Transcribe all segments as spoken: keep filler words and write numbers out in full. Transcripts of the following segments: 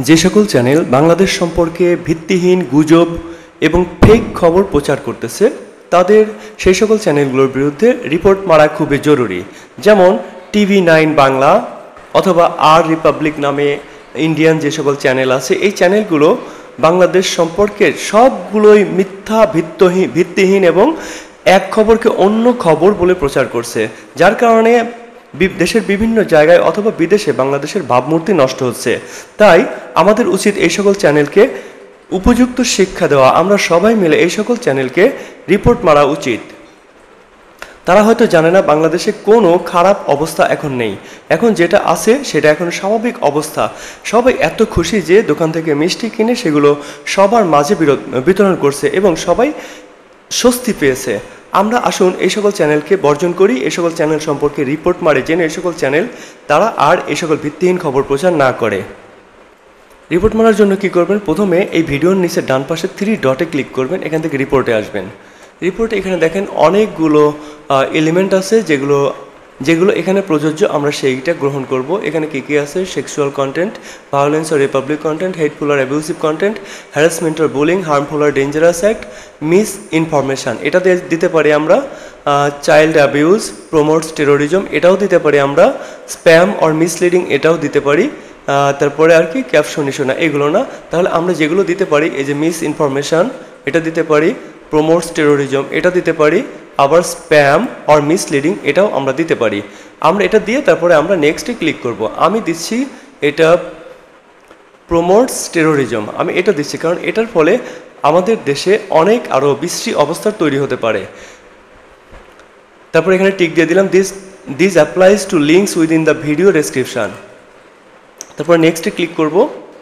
যে সকল চ্যানেল বাংলাদেশ সম্পর্কে ভিত্তিহীন গুজব এবং ফেক খবর প্রচার করতেছে তাদের সেই সকল চ্যানেলগুলোর বিরুদ্ধে রিপোর্ট মারা খুবই জরুরি। যেমন টিভি নাইন বাংলা অথবা আর রিপাবলিক নামে ইন্ডিয়ান যে সকল চ্যানেল আছে, এই চ্যানেলগুলো বাংলাদেশ সম্পর্কে সবগুলোই মিথ্যা ভিত্তিহীন ভিত্তিহীন এবং এক খবরকে অন্য খবর বলে প্রচার করছে, যার কারণে দেশের বিভিন্ন জায়গায় অথবা বিদেশে বাংলাদেশের ভাবমূর্তি নষ্ট হচ্ছে। তাই আমাদের উচিত এই সকল চ্যানেলকে উপযুক্ত শিক্ষা দেওয়া। আমরা সবাই মিলে এই সকল চ্যানেলকে রিপোর্ট মারা উচিত। তারা হয়তো জানে না বাংলাদেশে কোনো খারাপ অবস্থা এখন নেই, এখন যেটা আছে সেটা এখন স্বাভাবিক অবস্থা। সবাই এত খুশি যে দোকান থেকে মিষ্টি কিনে সেগুলো সবার মাঝে বিতরণ করছে এবং সবাই স্বস্তি পেয়েছে। আমরা আসুন এই সকল চ্যানেলকে বর্জন করি, এই সকল চ্যানেল সম্পর্কে রিপোর্ট মারে যেন এই সকল চ্যানেল তারা আর এই সকল ভিত্তিহীন খবর প্রচার না করে। রিপোর্ট মারার জন্য কি করবেন, প্রথমে এই ভিডিওর নিচে ডান পাশে থ্রি ডটে ক্লিক করবেন, এখান থেকে রিপোর্টে আসবেন। রিপোর্টে এখানে দেখেন অনেকগুলো এলিমেন্ট আছে যেগুলো যেগুলো এখানে প্রযোজ্য, আমরা সেইটা গ্রহণ করব। এখানে কী কী আছে, সেক্সুয়াল কন্টেন্ট, ভায়োলেন্স আর রিপাবলিক কন্টেন্ট, হেটফুল আর অ্যাবিউসিভ কন্টেন্ট, হ্যারাসমেন্ট আর বুলিং, হার্মফুল আর ডেঞ্জারাস অ্যাক্ট, মিস ইনফরমেশান এটা দিতে পারি আমরা, চাইল্ড অ্যাবিউজ, প্রমোটস টেরোরিজম এটাও দিতে পারি আমরা, স্প্যাম আর মিসলিডিং এটাও দিতে পারি, তারপরে আর কি ক্যাপশন ইস্যু না এগুলো না। তাহলে আমরা যেগুলো দিতে পারি, এই যে মিস ইনফরমেশান এটা দিতে পারি, প্রমোটস টেরোরিজম এটা দিতে পারি, আবার স্প্যাম আর মিসলিডিং এটাও আমরা দিতে পারি। আমরা এটা দিয়ে তারপরে আমরা নেক্সটে ক্লিক করব। আমি দিচ্ছি এটা প্রমোটস টেরোরিজম, আমি এটা দিচ্ছি কারণ এটার ফলে আমাদের দেশে অনেক আরও বিশ্রী অবস্থার তৈরি হতে পারে। তারপর এখানে টিক দিয়ে দিলাম, this this applies to links within the video description. তারপর নেক্সটে ক্লিক করব।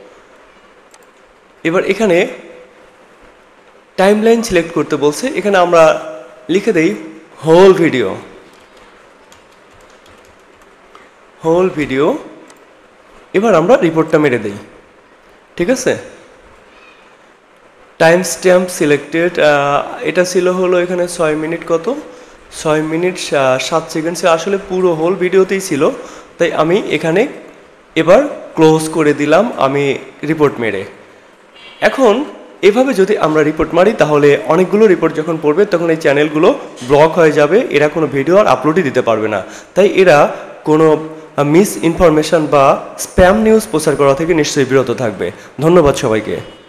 এবার এখানে টাইমলাইন সিলেক্ট করতে বলছে, এখানে আমরা লিখে দেই হোল ভিডিও হোল ভিডিও এবার আমরা রিপোর্টটা মেরে দেই, ঠিক আছে। টাইম স্ট্যাম্প সিলেক্টেড, এটা ছিল হলো এখানে ছয় মিনিট কত ছয় মিনিট সাত সেকেন্ড, আসলে পুরো হোল ভিডিওতেই ছিল, তাই আমি এখানে এবার ক্লোজ করে দিলাম আমি রিপোর্ট মেরে। এখন এভাবে যদি আমরা রিপোর্ট মারি তাহলে অনেকগুলো রিপোর্ট যখন পড়বে তখন এই চ্যানেলগুলো ব্লক হয়ে যাবে, এরা কোনো ভিডিও আর আপলোডই দিতে পারবে না। তাই এরা কোনো মিস ইনফরমেশন বা স্প্যাম নিউজ প্রচার করা থেকে নিশ্চয়ই বিরত থাকবে। ধন্যবাদ সবাইকে।